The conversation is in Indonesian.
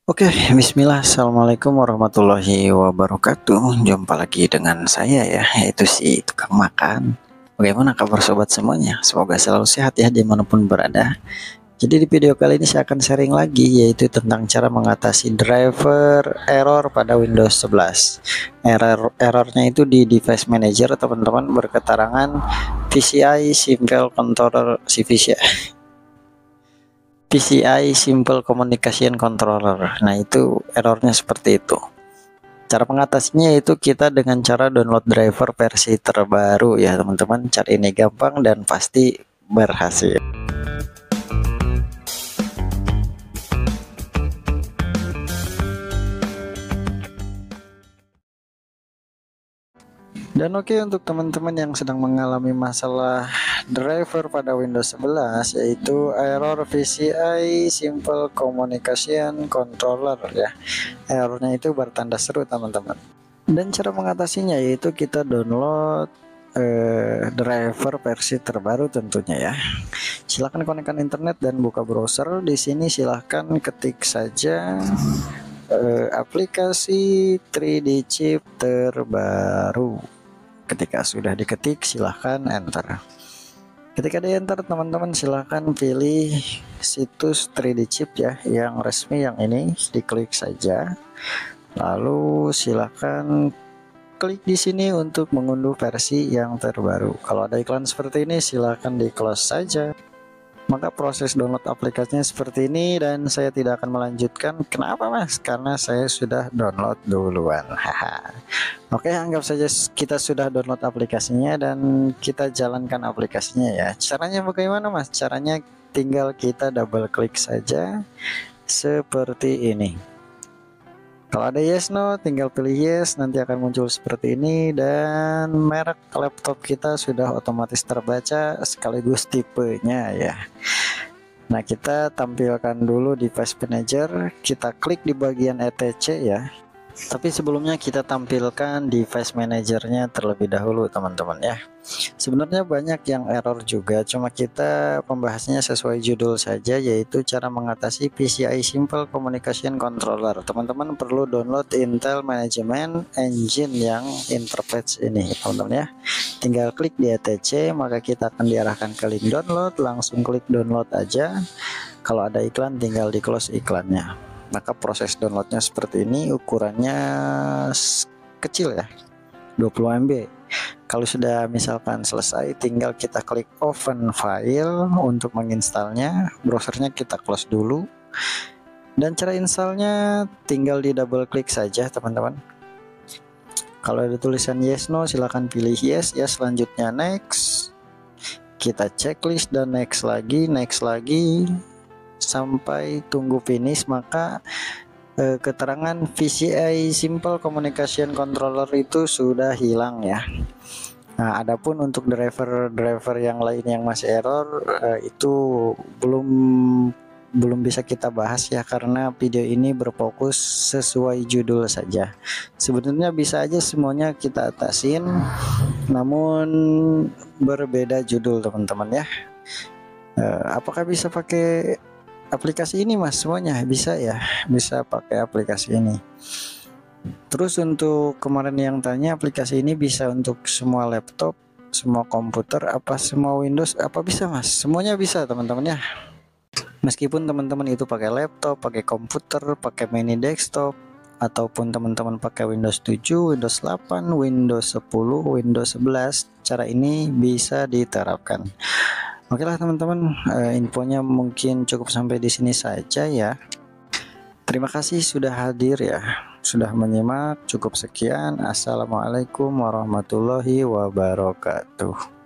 Oke, bismillah. Assalamualaikum warahmatullahi wabarakatuh. Jumpa lagi dengan saya ya, yaitu si tukang makan. Bagaimana kabar sobat semuanya? Semoga selalu sehat ya dimanapun berada. Jadi di video kali ini saya akan sharing lagi, yaitu tentang cara mengatasi driver error pada Windows 11. Errornya itu di device manager, teman-teman, berketerangan PCI Simple Controller PCI Simple Communication Controller. Nah, itu errornya seperti itu. Cara mengatasinya yaitu kita dengan cara download driver versi terbaru ya, teman-teman. Cara ini gampang dan pasti berhasil. Dan oke, untuk teman-teman yang sedang mengalami masalah driver pada Windows 11, yaitu error PCI Simple Communication Controller ya. Errornya itu bertanda seru, teman-teman. Dan cara mengatasinya yaitu kita download driver versi terbaru tentunya ya. Silahkan konekkan internet dan buka browser. Di sini silahkan ketik saja aplikasi 3D chip terbaru. Ketika sudah diketik, silahkan enter. Ketika di enter, teman-teman silahkan pilih situs 3D chip ya, yang resmi yang ini, diklik saja. Lalu silahkan klik di sini untuk mengunduh versi yang terbaru. Kalau ada iklan seperti ini, silahkan di close saja. Maka proses download aplikasinya seperti ini dan saya tidak akan melanjutkan. Kenapa mas? Karena saya sudah download duluan. Oke, anggap saja kita sudah download aplikasinya dan kita jalankan aplikasinya ya. Caranya bagaimana mas? Caranya tinggal kita double klik saja seperti ini. Kalau ada yes no, tinggal pilih yes, nanti akan muncul seperti ini dan merek laptop kita sudah otomatis terbaca sekaligus tipenya ya. Nah, kita tampilkan dulu device manager, kita klik di bagian etc ya. Tapi sebelumnya kita tampilkan device manajernya terlebih dahulu, teman-teman ya. Sebenarnya banyak yang error juga, cuma kita pembahasannya sesuai judul saja, yaitu cara mengatasi PCI Simple Communication Controller. Teman-teman perlu download Intel Management Engine yang interface ini, teman-teman ya. Tinggal klik di etc, maka kita akan diarahkan ke link download, langsung klik download aja. Kalau ada iklan tinggal di close iklannya. Maka proses downloadnya seperti ini, ukurannya kecil ya, 20 MB. Kalau sudah misalkan selesai, tinggal kita klik open file untuk menginstalnya. Browsernya kita close dulu. Dan cara installnya tinggal di double klik saja, teman-teman. Kalau ada tulisan yes no, silahkan pilih yes ya. Selanjutnya next. Kita checklist dan next lagi sampai tunggu finish. Maka keterangan PCI Simple Communication Controller itu sudah hilang ya. Nah, adapun untuk driver yang lain yang masih error itu belum bisa kita bahas ya, karena video ini berfokus sesuai judul saja. Sebenarnya bisa aja semuanya kita atasin, namun berbeda judul, teman-teman ya. Apakah bisa pakai aplikasi ini mas? Semuanya bisa ya, bisa pakai aplikasi ini. Terus untuk kemarin yang tanya, aplikasi ini bisa untuk semua laptop, semua komputer, apa semua Windows, apa bisa mas? Semuanya bisa, teman-teman ya. Meskipun teman-teman itu pakai laptop, pakai komputer, pakai mini desktop, ataupun teman-teman pakai Windows 7, Windows 8, Windows 10, Windows 11, cara ini bisa diterapkan. Oke lah teman-teman, infonya mungkin cukup sampai di sini saja ya. Terima kasih sudah hadir ya, sudah menyimak. Cukup sekian. Assalamualaikum warahmatullahi wabarakatuh.